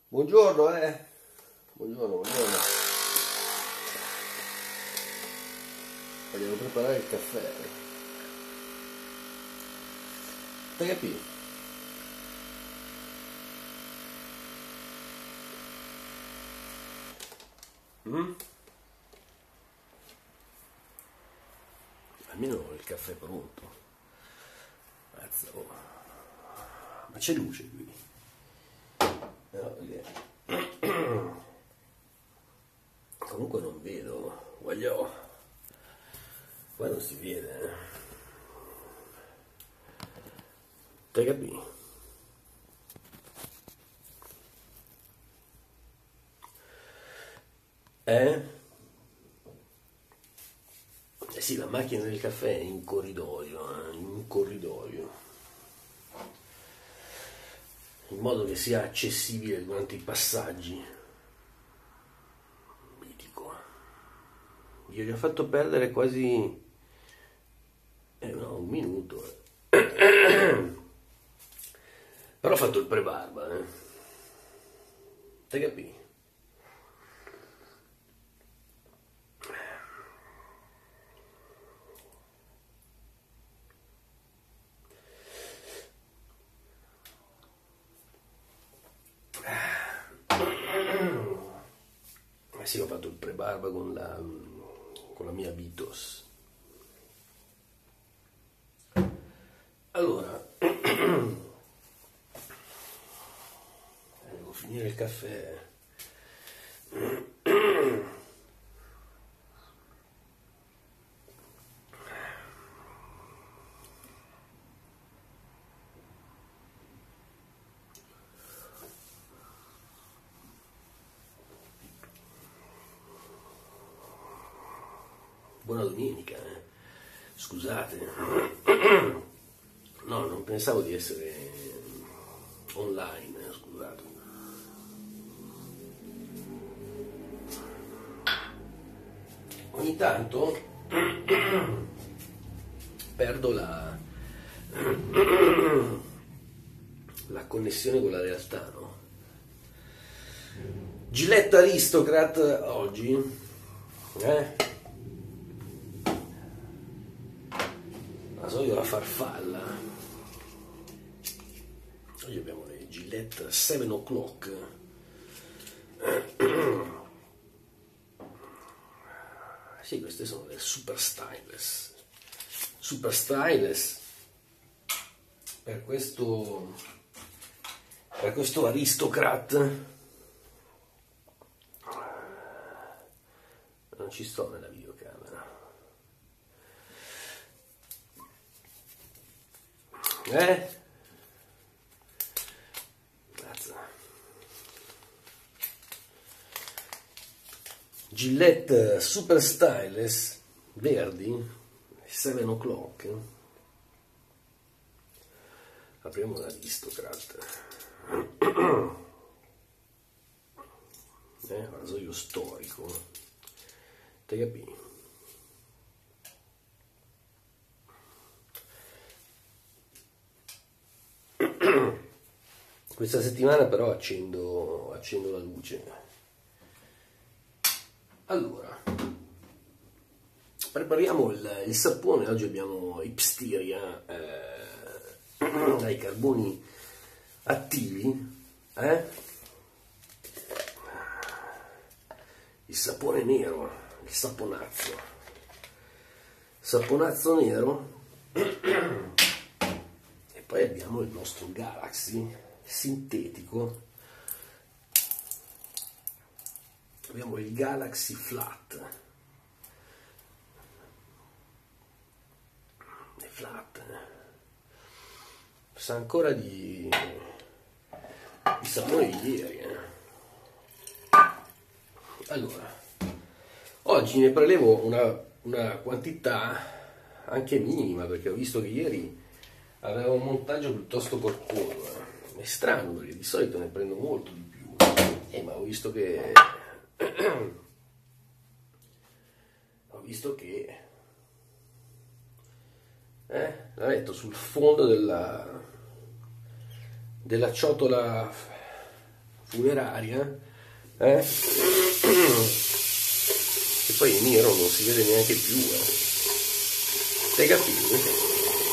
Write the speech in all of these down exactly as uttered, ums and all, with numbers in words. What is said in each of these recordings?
Buongiorno, eh. Buongiorno, buongiorno. Vogliamo preparare il caffè. Hai capito? Mm? Almeno il caffè è pronto. Mazza, oh. Ma c'è luce qui. No, perché- Comunque non vedo. Voglio. Qua non si vede, eh. Hai capito? Eh? Eh sì, la macchina del caffè è in corridoio, eh, in un corridoio, in modo che sia accessibile durante i passaggi. Mitico. Gli ho già fatto perdere quasi eh, no, un minuto. eh. Però ho fatto il pre-barba, eh. Hai capito? Eh sì, ho fatto il pre-barba con la, con la mia Vitos. Allora, devo finire il caffè. Buona domenica, eh. Scusate. No, non pensavo di essere online, eh, scusate. Ogni tanto perdo la, la connessione con la realtà, no? Gillette Aristocrat oggi, eh? La solita la farfalla. Oggi abbiamo le Gillette sette o'clock. Sì, queste sono le super styleless. Super styleless per questo per questo Aristocrat. Non ci sto nella videocamera. Eh? Grazie. Gillette Super Styleless verdi sette o'clock. Apriamo l'Aristocrat. Eh, rasoio storico. Te capi? Questa settimana però accendo, accendo la luce. Allora, prepariamo il, il sapone. Oggi abbiamo Ipstiria eh, dai carboni attivi, eh? Il sapone nero, il saponazzo, saponazzo nero. E poi abbiamo il nostro Galaxy sintetico. Abbiamo il Galaxy Flat. È flat. Eh. Sa ancora di, di sapore di ieri. Eh. Allora, oggi ne prelevo una, una quantità anche minima, perché ho visto che ieri aveva un montaggio piuttosto corposo. Eh. È strano, perché di solito ne prendo molto di più. Eh, ma ho visto che ho visto che eh, l'ha letto sul fondo della della ciotola funeraria, eh? E poi il nero non si vede neanche più, eh. Hai capito?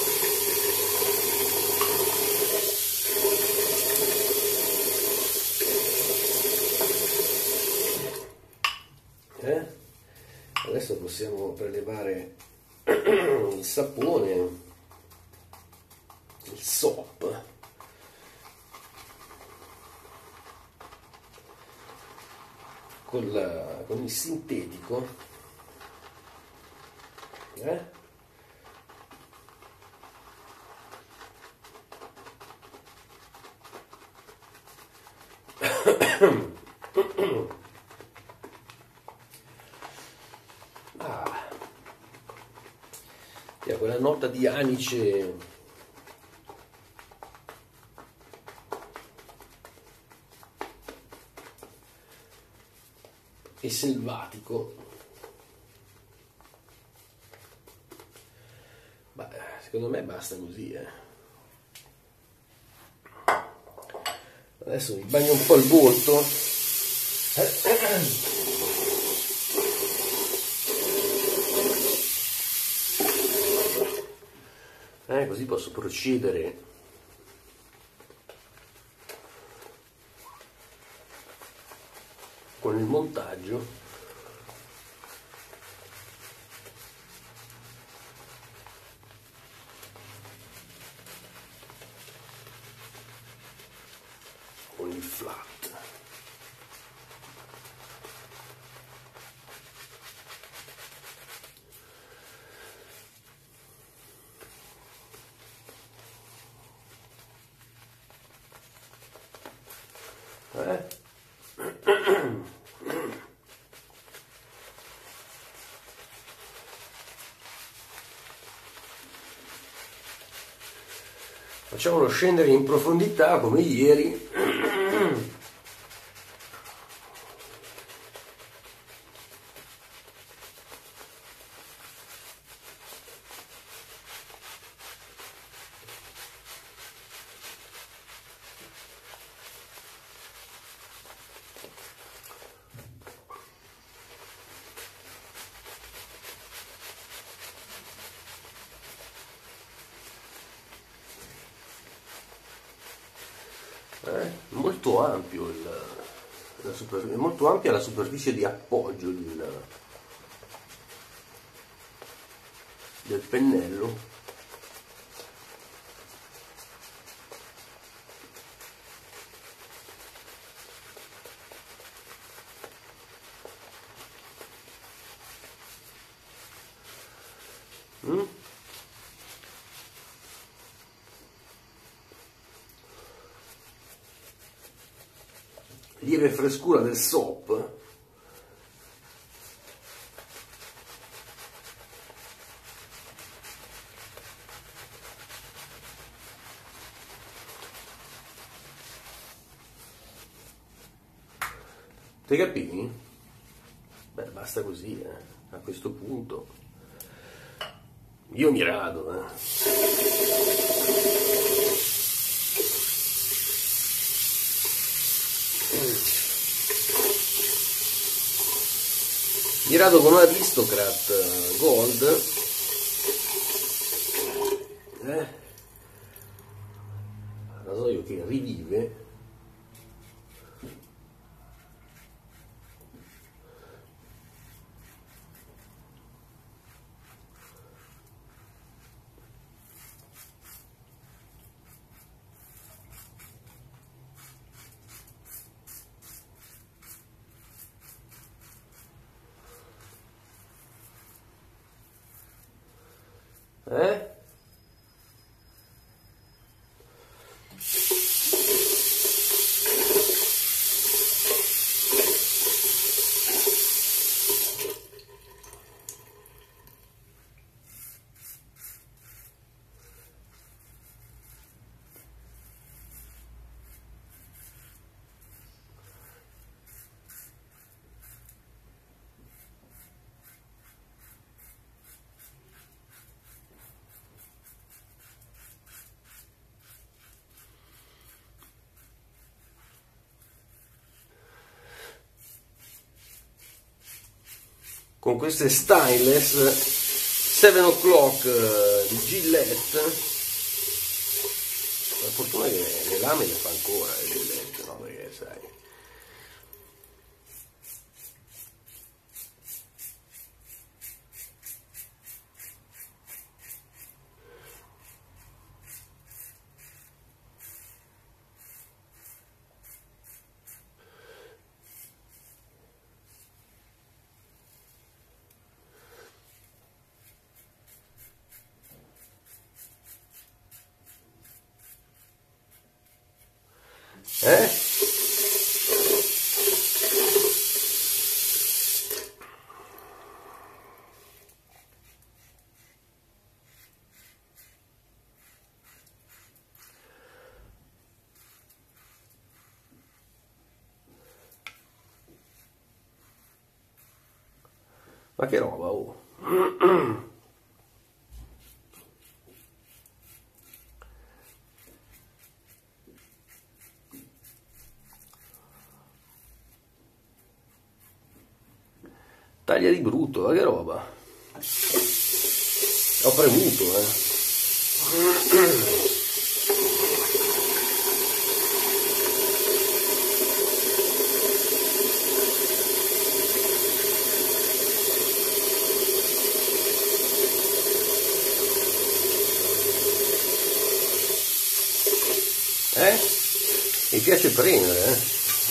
Eh? Adesso possiamo prelevare il sapone, il soap, con, la, con il sintetico, eh? Ah, e quella nota di anice e selvatico. Beh, secondo me basta così, eh. Adesso mi bagno un po' il volto. Eh, così posso procedere con il montaggio. Con il flat. Eh? Facciamolo scendere in profondità come ieri. Eh, molto ampio il, la super, è molto ampia la superficie di appoggio del, del pennello. Mm? Lieve frescura del soap. Te capivi? Beh, basta così, eh. A questo punto io mi rado, eh. Mi rado con una Aristocrat Gold, eh? Rasoio che rivive. Eh? con queste Styleless sette o'clock di Gillette. La fortuna che le lame le fa ancora le Gillette, no? Perché sai, eh? Ma che roba, oh! Taglia di brutto, ma che roba! Ho premuto, eh! Eh? Mi piace premere, eh?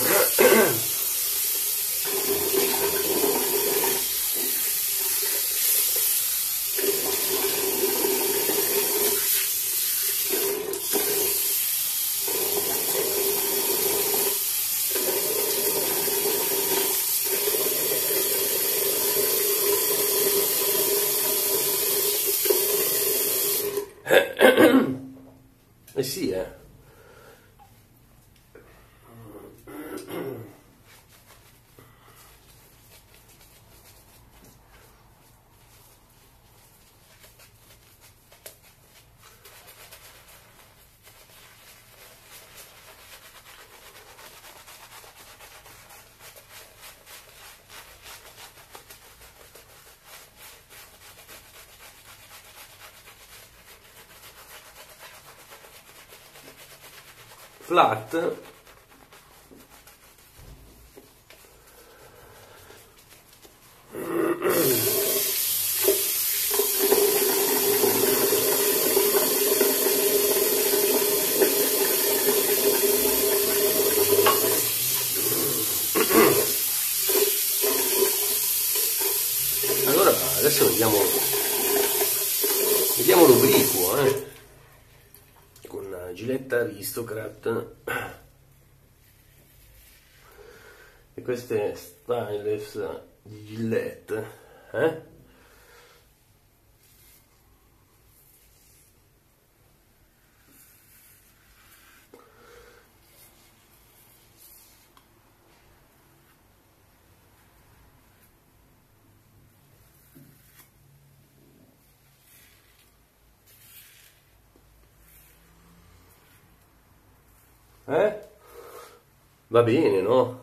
Eh sì, eh. Flat. Allora adesso vediamo vediamo l'obliquo, eh, con la Gillette Aristocrat e queste Styleless di Gillette, eh? Eh? Va bene, no?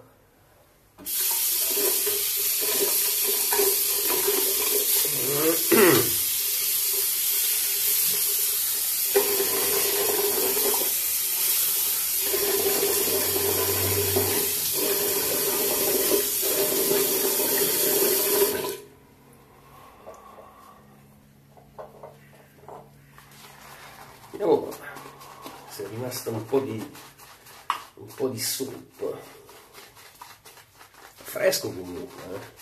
Vediamo se è rimasta un po' di un po' di soup. Fresco comunque, eh?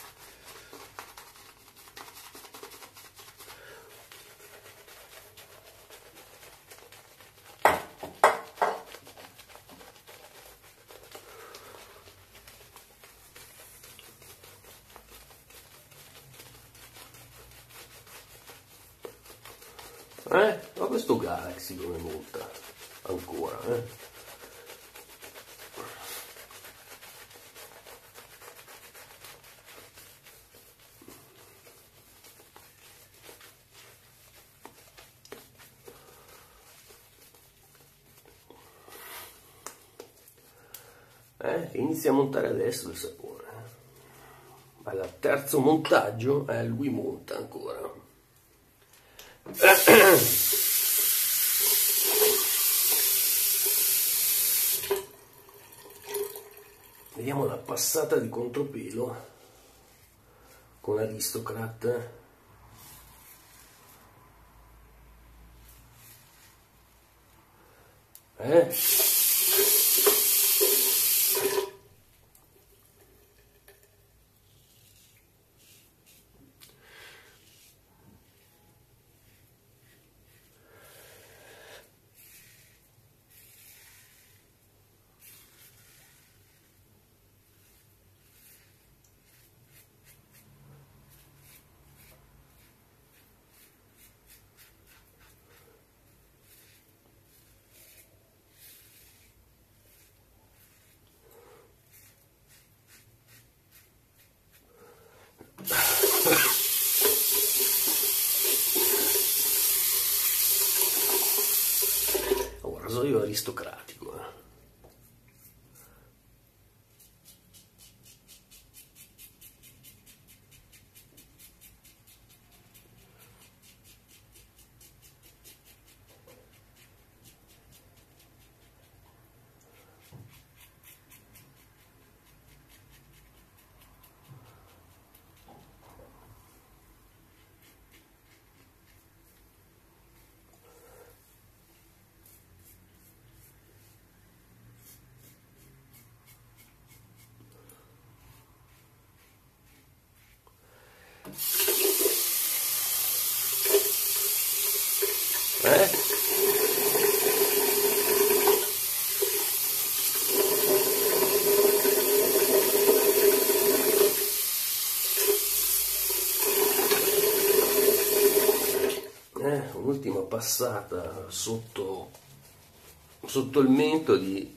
Eh? Ma questo Galaxy come monta ancora, eh? Eh? Che inizia a montare adesso il sapore. al terzo montaggio, eh, lui monta ancora. Vediamo la passata di contropelo con Aristocrat. Eh? Oh, rasoio aristocratico. Eh. Eh? Eh, un'ultima passata sotto, sotto il mento di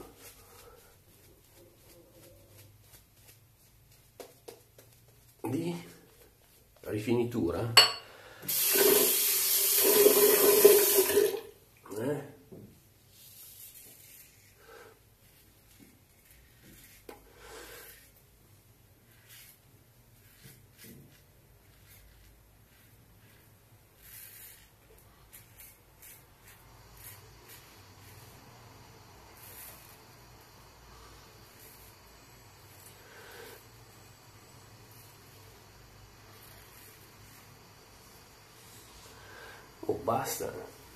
di rifinitura. Eh? Oh, basta.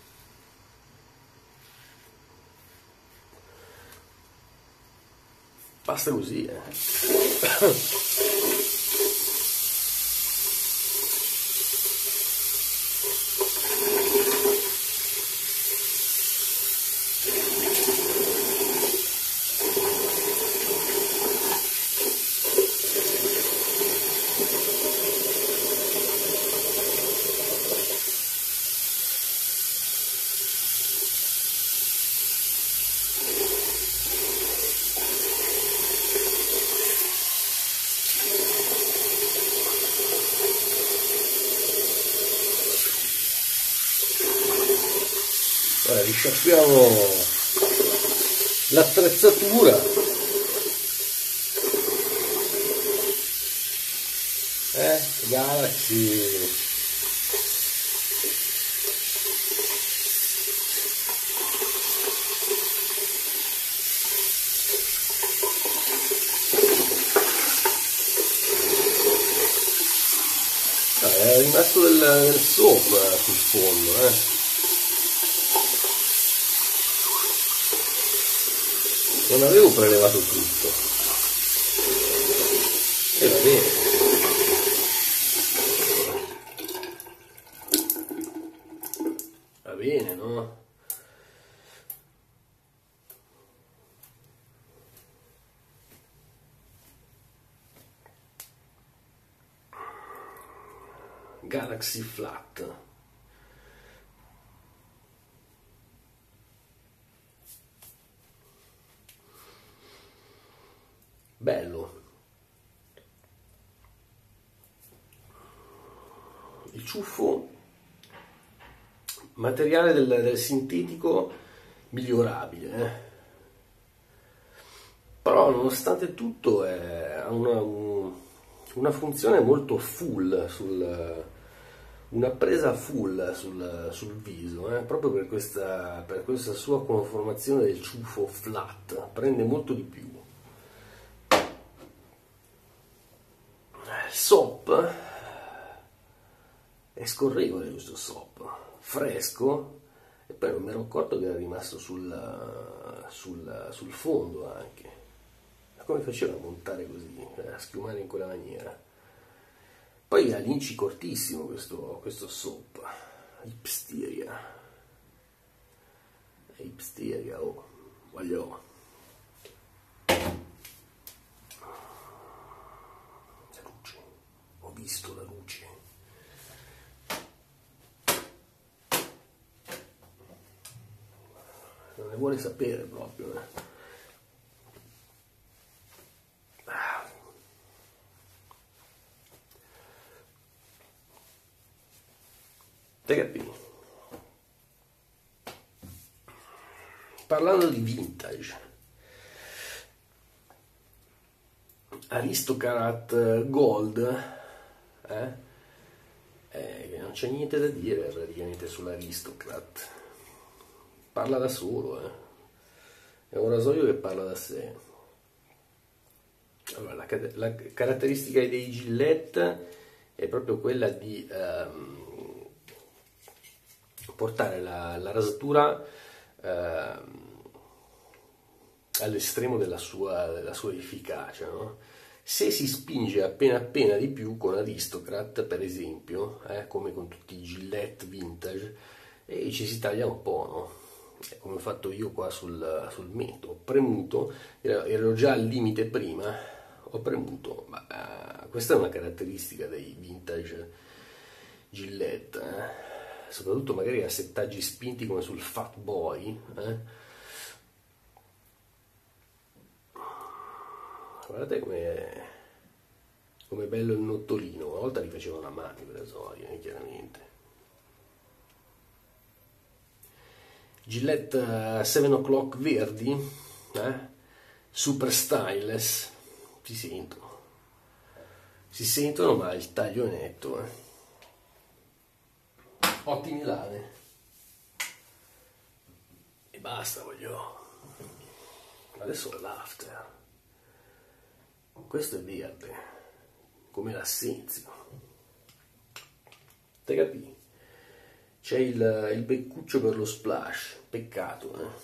Basta così, eh. Allora, risciacquiamo l'attrezzatura. Eh, Galaxy. Ah, è rimasto del, del soap sul fondo, eh. Non avevo prelevato tutto. E va bene. Va bene, no? Galaxy Flat. Bello. Il ciuffo, materiale del, del sintetico migliorabile, eh? Però nonostante tutto è, ha una, un, una funzione molto full, sul, una presa full sul, sul viso, eh, proprio per questa, per questa sua conformazione del ciuffo flat, prende molto di più. Il soap è scorrevole, questo soap, fresco, e poi non mi ero accorto che era rimasto sul, sul, sul fondo anche. Ma come faceva a montare così, a schiumare in quella maniera? Poi ha l'inci cortissimo questo, questo soap, Ipsteria, Ipsteria, oh, voglio... La luce, ho visto la luce. Non ne vuole sapere proprio, eh. Te capi? Parlando di vintage, Aristocrat Gold, eh? Eh, non c'è niente da dire praticamente sull'Aristocrat, parla da solo, eh? È un rasoio che parla da sé. Allora, la, la caratteristica dei Gillette è proprio quella di ehm, portare la, la rasatura eh, all'estremo della sua, della sua efficacia, no? Se si spinge appena appena di più con Aristocrat, per esempio, eh, come con tutti i Gillette vintage, e ci si taglia un po', no? Come ho fatto io qua sul, sul mento, ho premuto, ero già al limite prima, ho premuto, ma uh, questa è una caratteristica dei vintage Gillette, eh? Soprattutto magari a settaggi spinti come sul Fat Boy, eh? Guardate com'è come bello il nottolino. Una volta li facevano a mano i rasoi, eh, chiaramente. Gillette seven o'clock verdi, eh? Super stylish, si sentono, si sentono, ma il taglio è netto, eh? Ottime lane e basta, voglio. Adesso l'after, questo è verde come l'assenzio, te capì? C'è il, il beccuccio per lo splash, peccato, eh?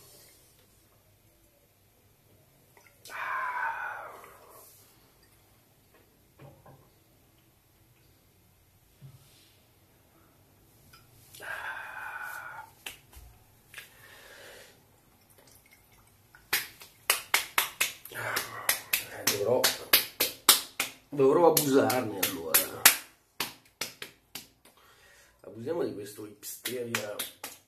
Dovrò, dovrò abusarne allora. Abusiamo di questo Ipsteria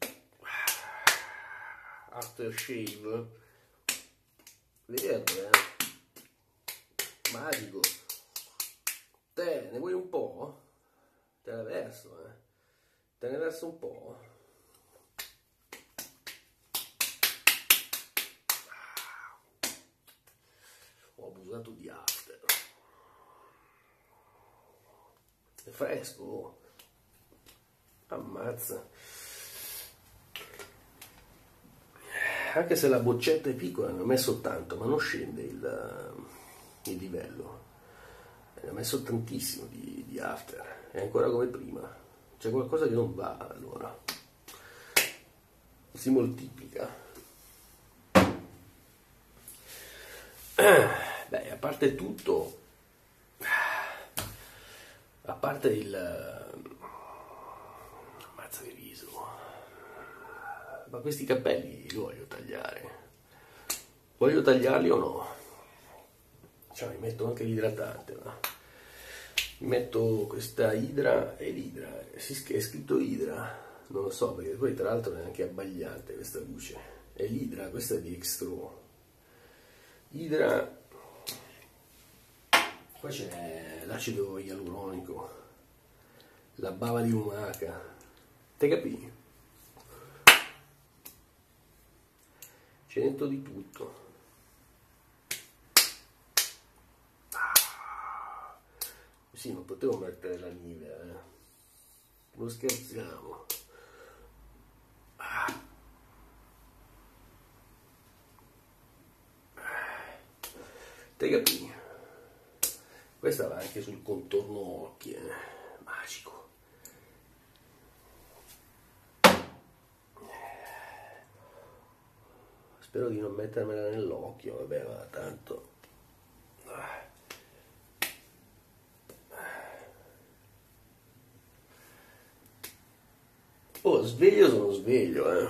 Aftershave verde, eh? Magico. Te ne vuoi un po'? Te ne verso, eh? Te ne verso un po'. Ho abusato di after. È fresco, oh. Ammazza. Anche se la boccetta è piccola, ne ho messo tanto, ma non scende il, il livello. Ne ho messo tantissimo di, di after. È ancora come prima. C'è qualcosa che non va, allora. Si moltiplica. Beh, a parte tutto, a parte il mazza di riso, ma questi capelli li voglio tagliare. Voglio tagliarli o no? Cioè, mi metto anche l'idratante, ma mi metto questa idra e l'idra, è scritto idra, non lo so, perché poi tra l'altro è anche abbagliante questa luce. È l'idra, questa è di Extro. Idra. Poi c'è l'acido ialuronico, la bava di lumaca, te capì? C'è dentro di tutto. sì, non potevo mettere la Nivea, eh. Non scherziamo. Ah. Te capì? Questa va anche sul contorno occhi, eh. Magico. Spero di non mettermela nell'occhio, vabbè, ma tanto. Oh, sveglio sono sveglio, eh.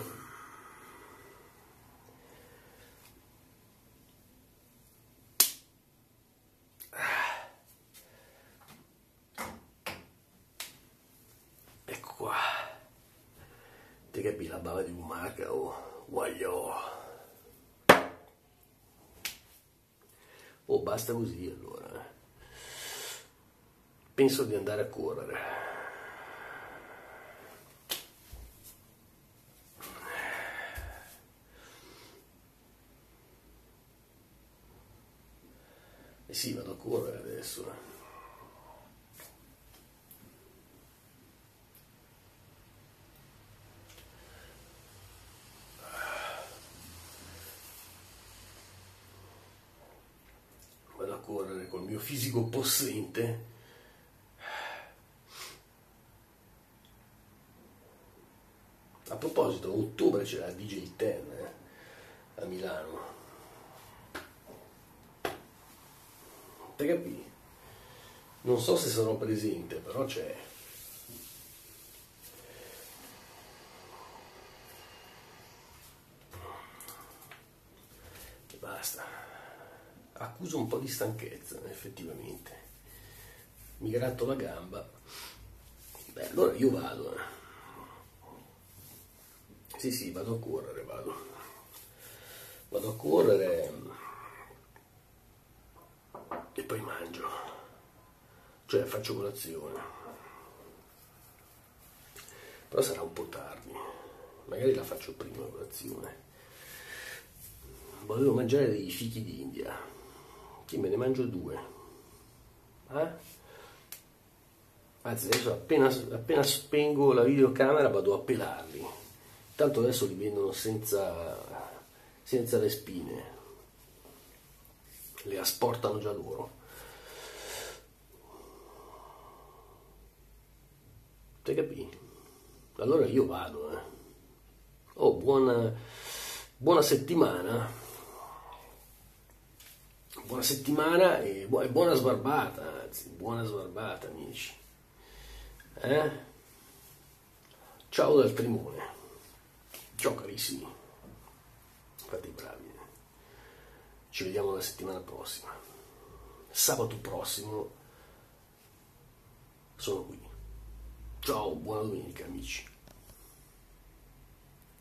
Ecco qua. Te capi la bava di lumaca, oh, guagliò. Oh, basta così allora. eh. Penso di andare a correre. Eh sì, vado a correre adesso. Vado a correre col mio fisico possente. A proposito, a ottobre c'è la D J dieci eh, a Milano. Te capì? Non so se sarò presente, però c'è. E basta. Accuso un po' di stanchezza, effettivamente. Mi gratto la gamba. Beh, allora io vado. Eh. Sì, sì, vado a correre, vado. Vado a correre e poi mangio. Cioè faccio colazione. Però sarà un po' tardi. Magari la faccio prima colazione. Volevo mangiare dei fichi d'India. Sì, me ne mangio due. Eh? Anzi, adesso appena, appena spengo la videocamera vado a pelarli. Tanto adesso li vendono senza, senza le spine. Le asportano già loro. Te capì? Allora io vado. Eh. Oh, buona, buona settimana. Buona settimana e bu- e buona sbarbata, anzi, buona sbarbata, amici. Eh? Ciao dal Trimone. Ciao carissimi. Fate i bravi. eh. Ci vediamo la settimana prossima. Sabato prossimo sono qui. Ciao, buona domenica, amici.